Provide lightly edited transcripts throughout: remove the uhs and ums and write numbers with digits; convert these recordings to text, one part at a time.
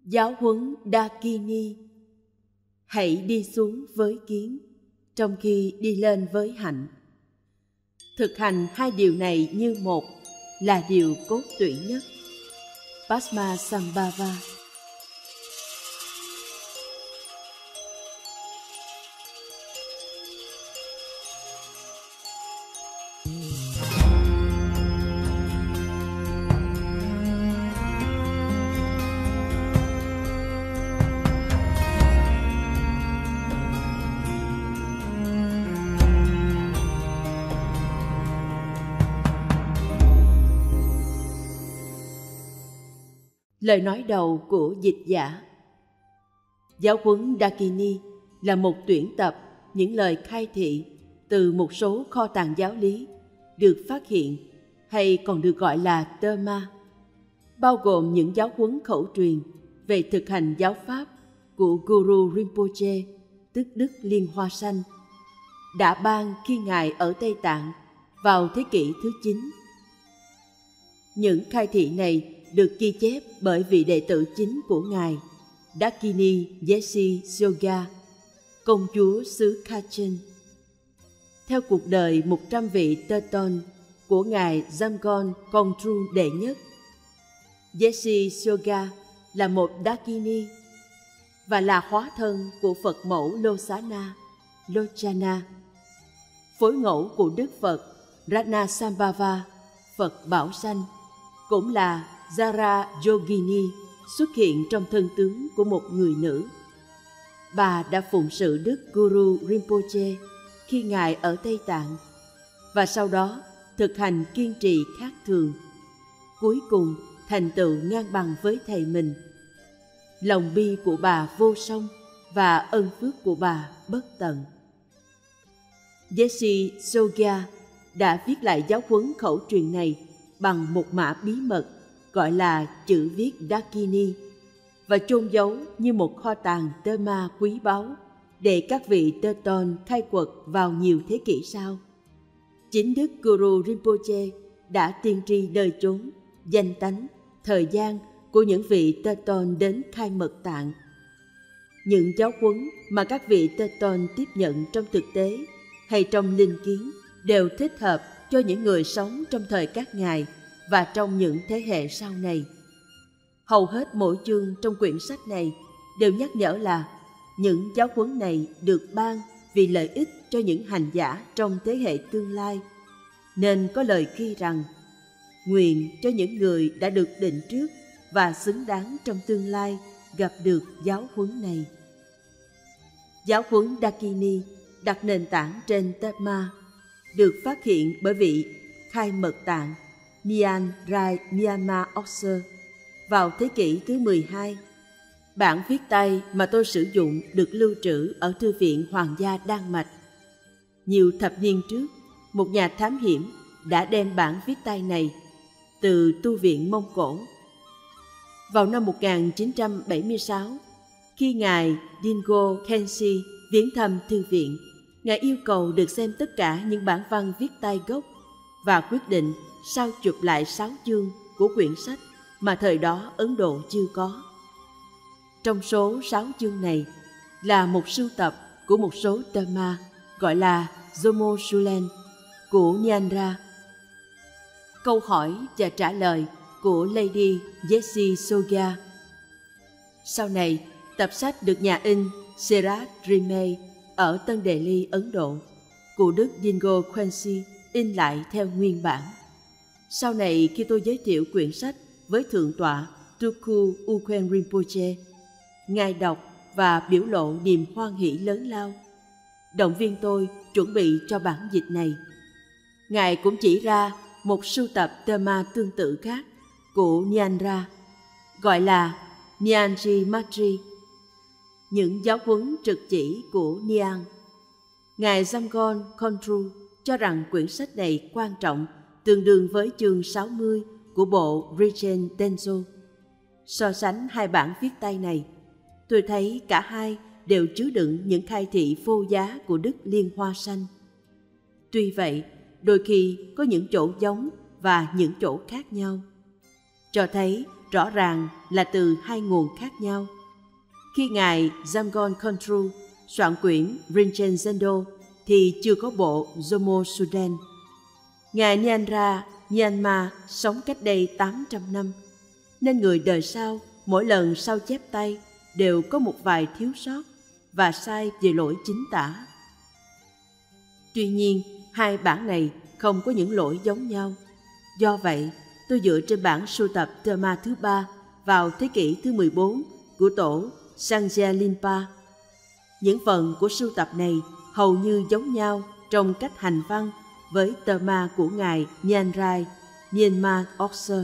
Giáo huấn Dakini. Hãy đi xuống với kiến, trong khi đi lên với hạnh. Thực hành hai điều này như một là điều cốt tủy nhất. Padmasambhava. Lời nói đầu của dịch giả. Giáo huấn Dakini là một tuyển tập những lời khai thị từ một số kho tàng giáo lý được phát hiện, hay còn được gọi là Dhamma, bao gồm những giáo huấn khẩu truyền về thực hành giáo pháp của Guru Rinpoche, tức Đức Liên Hoa Sanh, đã ban khi Ngài ở Tây Tạng vào thế kỷ thứ 9. Những khai thị này được ghi chép bởi vị đệ tử chính của Ngài, Dakini Yesi Soga, công chúa xứ Kachin. Theo cuộc đời 100 vị Teton của Ngài Jamgon Kongtrul đệ nhất, Yesi Soga là một Dakini và là hóa thân của Phật mẫu Losana, Lochana, phối ngẫu của Đức Phật Ratnasambhava, Phật Bảo Sanh, cũng là Jara Yogini xuất hiện trong thân tướng của một người nữ. Bà đã phụng sự Đức Guru Rinpoche khi Ngài ở Tây Tạng, và sau đó thực hành kiên trì khác thường, cuối cùng thành tựu ngang bằng với thầy mình. Lòng bi của bà vô song và ân phước của bà bất tận. Yesi Soga đã viết lại giáo huấn khẩu truyền này bằng một mã bí mật gọi là chữ viết Dakini và chôn giấu như một kho tàng Dhamma quý báu để các vị Teton khai quật vào nhiều thế kỷ sau. Chính Đức Guru Rinpoche đã tiên tri đời chốn, danh tánh, thời gian của những vị Teton đến khai mật tạng. Những giáo huấn mà các vị Teton tiếp nhận trong thực tế hay trong linh kiến đều thích hợp cho những người sống trong thời các ngài và trong những thế hệ sau này. Hầu hết mỗi chương trong quyển sách này đều nhắc nhở là những giáo huấn này được ban vì lợi ích cho những hành giả trong thế hệ tương lai, nên có lời ghi rằng nguyện cho những người đã được định trước và xứng đáng trong tương lai gặp được giáo huấn này. Giáo huấn Dakini đặt nền tảng trên Dhamma, được phát hiện bởi vị khai mật tạng Nyan Rai Myanmar Oxer vào thế kỷ thứ 12. Bản viết tay mà tôi sử dụng được lưu trữ ở Thư viện Hoàng gia Đan Mạch. Nhiều thập niên trước, một nhà thám hiểm đã đem bản viết tay này từ tu viện Mông Cổ. Vào năm 1976, khi Ngài Dingo Khensi viếng thăm thư viện, Ngài yêu cầu được xem tất cả những bản văn viết tay gốc và quyết định sao chụp lại 6 chương của quyển sách mà thời đó Ấn Độ chưa có. Trong số 6 chương này là một sưu tập của một số Dhamma gọi là Jomo Sulen của Nyanra. Câu hỏi và trả lời của Lady Yesi Soga. Sau này, tập sách được nhà in Serat Rimay ở Tân Delhi, Ấn Độ, của Đức Dingo Khensi in lại theo nguyên bản. Sau này, khi tôi giới thiệu quyển sách với Thượng tọa Tuku Ukhen Rinpoche, Ngài đọc và biểu lộ niềm hoan hỷ lớn lao, động viên tôi chuẩn bị cho bản dịch này. Ngài cũng chỉ ra một sưu tập Dhamma tương tự khác của Nyanra, gọi là Nyanji Matri, những giáo huấn trực chỉ của Nyan. Ngài Jamgon Kongtrul cho rằng quyển sách này quan trọng, tương đương với chương 60 của bộ Rijchen Denso. So sánh hai bản viết tay này, tôi thấy cả hai đều chứa đựng những khai thị vô giá của Đức Liên Hoa Sanh. Tuy vậy, đôi khi có những chỗ giống và những chỗ khác nhau. cho thấy rõ ràng là từ hai nguồn khác nhau. Khi ngài Jamgon Kongtrul soạn quyển Rinchen Zendo thì chưa có bộ Zomo Suden. Ngài Nyanra Myanmar sống cách đây 800 năm, nên người đời sau mỗi lần sao chép tay đều có một vài thiếu sót và sai về lỗi chính tả. Tuy nhiên, hai bản này không có những lỗi giống nhau. Do vậy, tôi dựa trên bản sưu tập Terma thứ 3 vào thế kỷ thứ 14 của tổ Sangye Linpa. Những phần của sưu tập này hầu như giống nhau trong cách hành văn với Terma của ngài Nyan Rai Myanmar Oxer.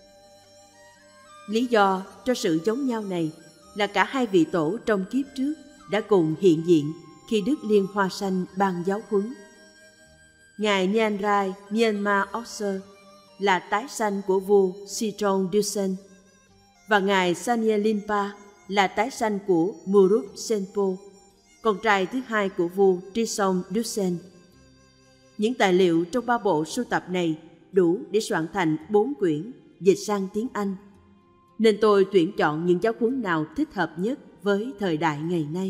Lý do cho sự giống nhau này là cả hai vị tổ trong kiếp trước đã cùng hiện diện khi Đức Liên Hoa Sanh ban giáo huấn. Ngài Nyan Rai Myanmar Oxer là tái sanh của vua Sitrong Dusen và ngài Sanye Linpa là tái sanh của Murup Senpo, con trai thứ hai của vua Trisong Dusen. Những tài liệu trong 3 bộ sưu tập này đủ để soạn thành 4 quyển dịch sang tiếng Anh, nên tôi tuyển chọn những giáo huấn nào thích hợp nhất với thời đại ngày nay.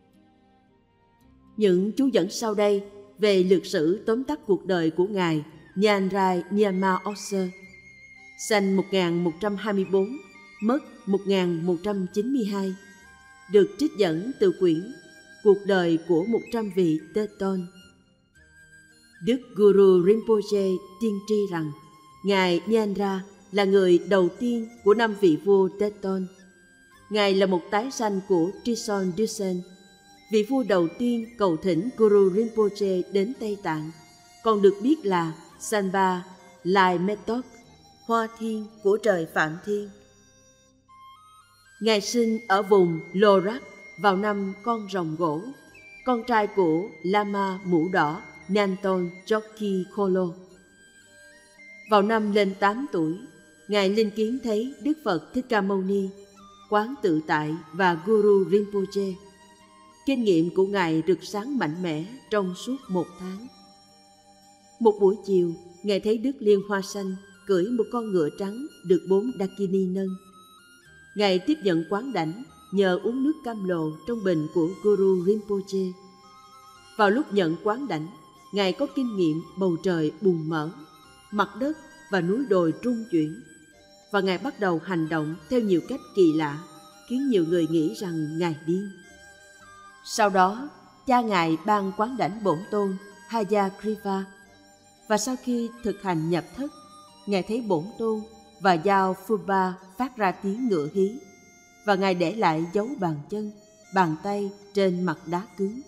Những chú dẫn sau đây về lược sử tóm tắt cuộc đời của ngài Nyan Rai Myanmar Oxer, sinh 1124, mất 1192, được trích dẫn từ quyển Cuộc đời của 100 vị Tê Tôn. Đức Guru Rinpoche tiên tri rằng ngài Nyan Ra là người đầu tiên của 5 vị vua Tê Tôn. Ngài là một tái sanh của Trisong Dusen, vị vua đầu tiên cầu thỉnh Guru Rinpoche đến Tây Tạng, còn được biết là Sanba Lai Metok, hoa thiên của trời Phạm Thiên. Ngài sinh ở vùng Lorak vào năm con rồng gỗ, con trai của Lama mũ đỏ Nanton Joki Kholo. Vào năm lên 8 tuổi, ngài linh kiến thấy Đức Phật Thích Ca Mâu Ni, Quán Tự Tại và Guru Rinpoche. Kinh nghiệm của ngài rực sáng mạnh mẽ trong suốt 1 tháng. Một buổi chiều, ngài thấy Đức Liên Hoa Sanh cưỡi một con ngựa trắng được 4 Dakini nâng. Ngài tiếp nhận quán đảnh nhờ uống nước cam lồ trong bình của Guru Rinpoche. Vào lúc nhận quán đảnh, ngài có kinh nghiệm bầu trời bùng mở, mặt đất và núi đồi rung chuyển, và ngài bắt đầu hành động theo nhiều cách kỳ lạ, khiến nhiều người nghĩ rằng ngài điên. Sau đó, cha ngài ban quán đảnh bổn tôn Hayagriva, và sau khi thực hành nhập thất, ngài thấy bổn tôn và dao Phumba phát ra tiếng ngựa hí, và ngài để lại dấu bàn chân, bàn tay trên mặt đá cứng.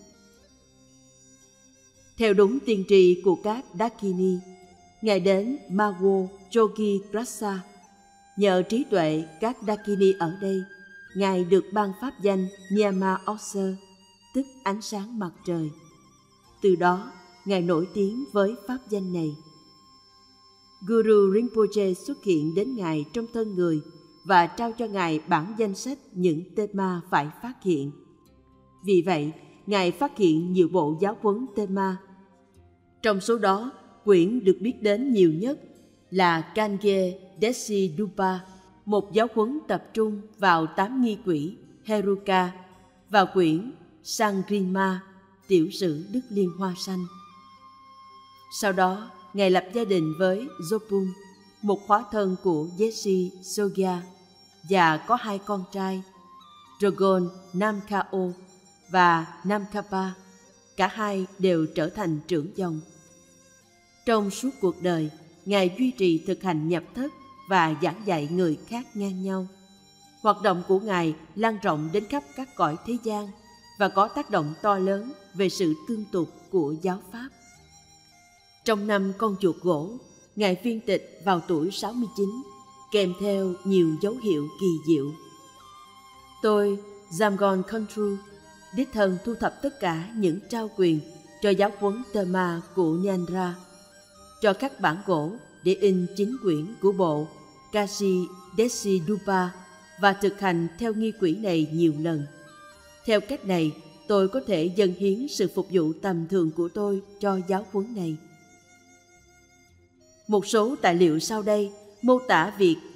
Theo đúng tiên tri của các Dakini, ngài đến Mawo Jogi Grasa. Nhờ trí tuệ các Dakini ở đây, ngài được ban pháp danh Myanmar Oxer, tức ánh sáng mặt trời. Từ đó, ngài nổi tiếng với pháp danh này. Guru Rinpoche xuất hiện đến ngài trong thân người và trao cho ngài bản danh sách những tema phải phát hiện. Vì vậy, ngài phát hiện nhiều bộ giáo huấn tema. Trong số đó, quyển được biết đến nhiều nhất là Kangye Desi Dupa, một giáo huấn tập trung vào 8 nghi quỷ Heruka, và quyển Sangrima, tiểu sử Đức Liên Hoa Sanh. Sau đó, ngài lập gia đình với Zopung, một hóa thân của Jesse Sogya, và có 2 con trai, Drogon Namkhao và Namkhapa. Cả hai đều trở thành trưởng dòng. Trong suốt cuộc đời, ngài duy trì thực hành nhập thất và giảng dạy người khác ngang nhau. Hoạt động của ngài lan rộng đến khắp các cõi thế gian và có tác động to lớn về sự tương tục của giáo pháp. Trong năm con chuột gỗ, ngài viên tịch vào tuổi 69, kèm theo nhiều dấu hiệu kỳ diệu. Tôi, Jamgon Kongtrul, đích thân thu thập tất cả những trao quyền cho giáo huấn Terma của Nyan Ra, cho các bản gỗ để in chính quyển của bộ Kashi Desi Dupa và thực hành theo nghi quỹ này nhiều lần. Theo cách này, tôi có thể dâng hiến sự phục vụ tầm thường của tôi cho giáo huấn này. Một số tài liệu sau đây mô tả việc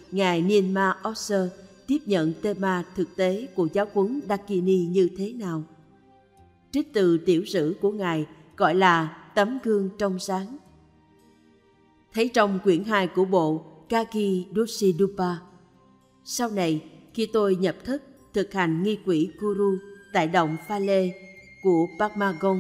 Ngài Nienma Oser tiếp nhận tema thực tế của giáo huấn Dakini như thế nào. Trích từ tiểu sử của Ngài gọi là Tấm gương trong sáng. Thấy trong quyển 2 của bộ Kaki Dusidupa. Sau này, khi tôi nhập thất thực hành nghi quỹ Guru tại động Pha Lê của Patmagong,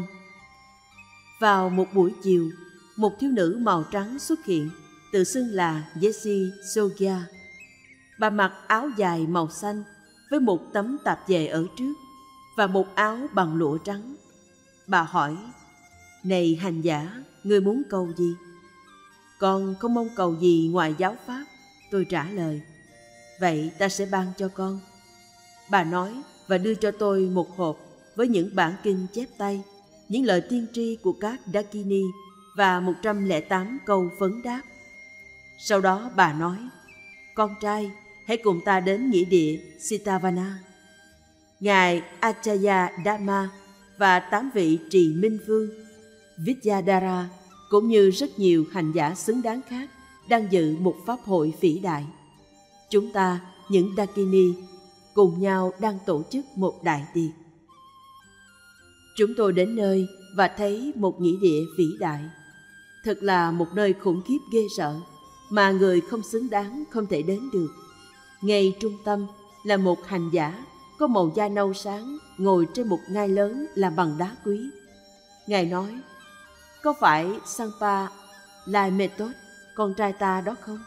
vào một buổi chiều, một thiếu nữ màu trắng xuất hiện, tự xưng là Jessie Sogya. Bà mặc áo dài màu xanh với một tấm tạp dề ở trước và một áo bằng lụa trắng. Bà hỏi: "Này hành giả, ngươi muốn cầu gì?" "Con không mong cầu gì ngoài giáo pháp," tôi trả lời. "Vậy ta sẽ ban cho con." Bà nói và đưa cho tôi một hộp với những bản kinh chép tay, những lời tiên tri của các Dakini và 108 câu vấn đáp. Sau đó bà nói: "Con trai, hãy cùng ta đến nghĩa địa Sitavana. Ngài Acharya Dhamma và 8 vị trì minh vương Vidyadhara cũng như rất nhiều hành giả xứng đáng khác đang dự một pháp hội vĩ đại. Chúng ta, những Dakini, cùng nhau đang tổ chức một đại tiệc." Chúng tôi đến nơi và thấy một nghĩa địa vĩ đại. Thật là một nơi khủng khiếp ghê sợ mà người không xứng đáng không thể đến được. Ngay trung tâm là một hành giả có màu da nâu sáng ngồi trên một ngai lớn làm bằng đá quý. Ngài nói: "Có phải Sampa Lai Method, con trai ta đó không?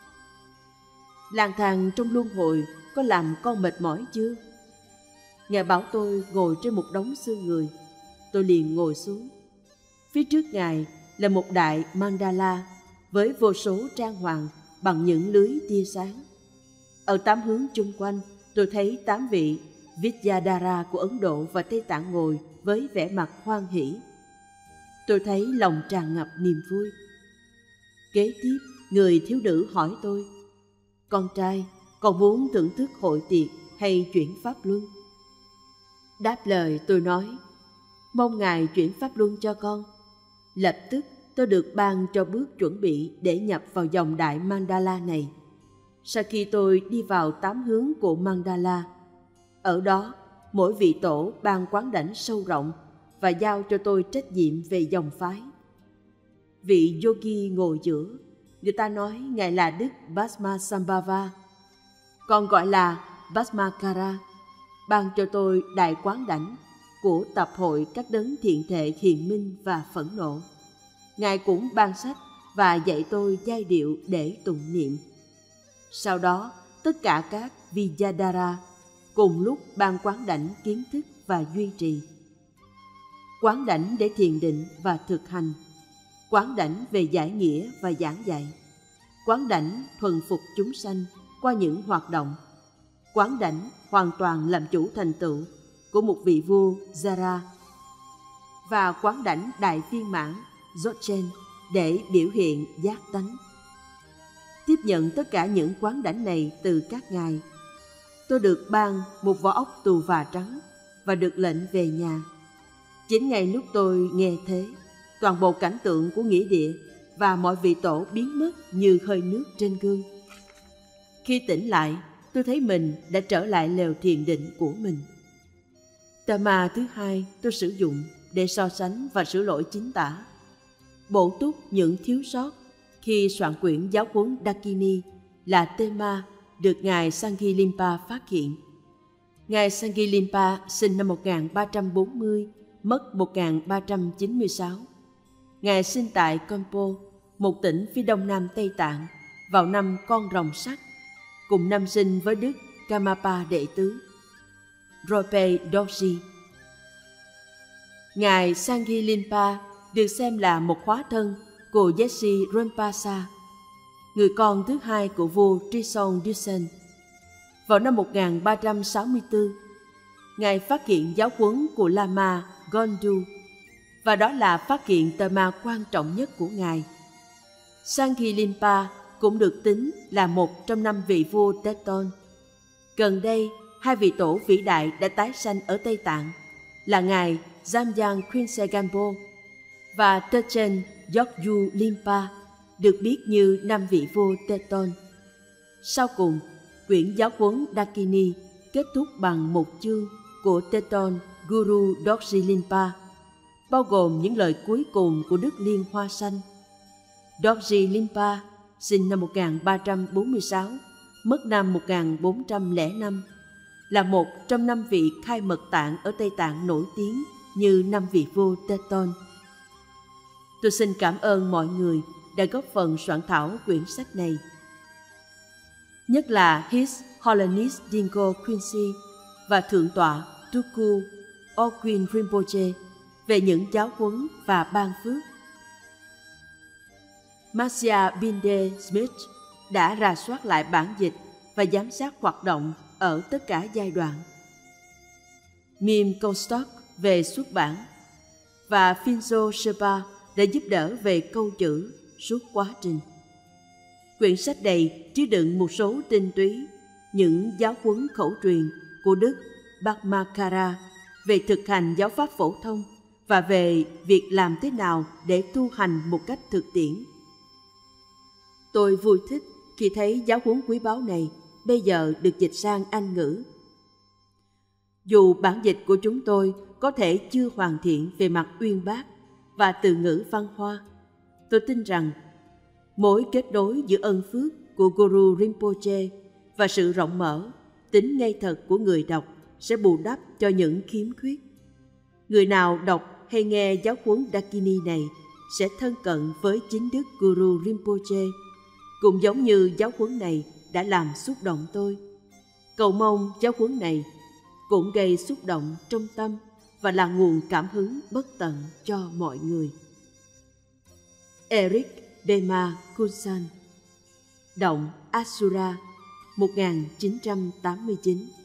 Lang thang trong luân hồi có làm con mệt mỏi chưa?" Ngài bảo tôi ngồi trên một đống xương người. Tôi liền ngồi xuống. Phía trước Ngài là một đại mandala với vô số trang hoàng bằng những lưới tia sáng. Ở 8 hướng chung quanh, tôi thấy 8 vị Vidyadhara của Ấn Độ và Tây Tạng ngồi với vẻ mặt hoan hỷ. Tôi thấy lòng tràn ngập niềm vui. Kế tiếp, người thiếu nữ hỏi tôi: "Con trai, con muốn thưởng thức hội tiệc hay chuyển pháp luân?" Đáp lời tôi nói: "Mong Ngài chuyển pháp luân cho con." Lập tức tôi được ban cho bước chuẩn bị để nhập vào dòng đại mandala này. Sau khi tôi đi vào 8 hướng của mandala, ở đó mỗi vị tổ ban quán đảnh sâu rộng và giao cho tôi trách nhiệm về dòng phái. Vị yogi ngồi giữa, người ta nói Ngài là Đức Bhasmasambhava, còn gọi là Bhasmakara, ban cho tôi đại quán đảnh của tập hội các đấng thiện thệ hiền minh và phẫn nộ. Ngài cũng ban sách và dạy tôi giai điệu để tụng niệm. Sau đó, tất cả các Vidyadhara cùng lúc ban quán đảnh kiến thức và duy trì. Quán đảnh để thiền định và thực hành. Quán đảnh về giải nghĩa và giảng dạy. Quán đảnh thuần phục chúng sanh qua những hoạt động. Quán đảnh hoàn toàn làm chủ thành tựu của một vị vua Zara. Và quán đảnh đại viên mãn Dzogchen để biểu hiện giác tánh. Tiếp nhận tất cả những quán đảnh này từ các ngài, tôi được ban một vỏ ốc tù và trắng và được lệnh về nhà. Chính ngay lúc tôi nghe thế, toàn bộ cảnh tượng của nghĩa địa và mọi vị tổ biến mất như hơi nước trên gương. Khi tỉnh lại, tôi thấy mình đã trở lại lều thiền định của mình. Tema thứ 2 tôi sử dụng để so sánh và sửa lỗi chính tả, bổ túc những thiếu sót khi soạn quyển giáo huấn Dakini là tema được Ngài Sanghilimpa phát hiện. Ngài Sanghilimpa sinh năm 1340, mất 1396. Ngài sinh tại Kompo, một tỉnh phía đông nam Tây Tạng, vào năm Con Rồng Sắt, cùng năm sinh với Đức Kamapa đệ tứ, Rope Dorji. Ngài Sanghilimpa được xem là một hóa thân của Jessie Rinpoche, người con thứ 2 của vua Trison Dusen. Vào năm 1364, Ngài phát hiện giáo huấn của Lama Gondu, và đó là phát hiện tema quan trọng nhất của Ngài. Sanghilimpa cũng được tính là một trong 5 vị vua Teton. Gần đây, 2 vị tổ vĩ đại đã tái sanh ở Tây Tạng là Ngài Jamyang Khrinse Gampo và Techen Yogyu Limpa, được biết như 5 vị vua Teton. Sau cùng, quyển giáo huấn Dakini kết thúc bằng một chương của Thế Tôn Guru Dorji Limpa, bao gồm những lời cuối cùng của Đức Liên Hoa Xanh. Dorji Limpa sinh năm 1346, mất năm 1405, là một trong 5 vị khai mật tạng ở Tây Tạng nổi tiếng như 5 vị vua Thế Tôn. Tôi xin cảm ơn mọi người đã góp phần soạn thảo quyển sách này, nhất là His Holiness Dingo Quincy và Thượng tọa Tuku Okwin Rinpoche về những giáo huấn và ban phước. Marcia Binde Smith đã rà soát lại bản dịch và giám sát hoạt động ở tất cả giai đoạn. Mim Comstock về xuất bản và Finzo Sherpa đã giúp đỡ về câu chữ suốt quá trình. Quyển sách này chứa đựng một số tinh túy, những giáo huấn khẩu truyền của Đức Bhakmakara về thực hành giáo pháp phổ thông và về việc làm thế nào để tu hành một cách thực tiễn. Tôi vui thích khi thấy giáo huấn quý báu này bây giờ được dịch sang Anh ngữ. Dù bản dịch của chúng tôi có thể chưa hoàn thiện về mặt uyên bác và từ ngữ văn hoa, tôi tin rằng mối kết nối giữa ân phước của Guru Rinpoche và sự rộng mở, tính ngây thật của người đọc sẽ bù đắp cho những khiếm khuyết. Người nào đọc hay nghe giáo huấn Dakini này sẽ thân cận với chính đức Guru Rinpoche, cũng giống như giáo huấn này đã làm xúc động tôi. Cầu mong giáo huấn này cũng gây xúc động trong tâm và là nguồn cảm hứng bất tận cho mọi người. Eric Bema Kunsan, Động Asura, 1989.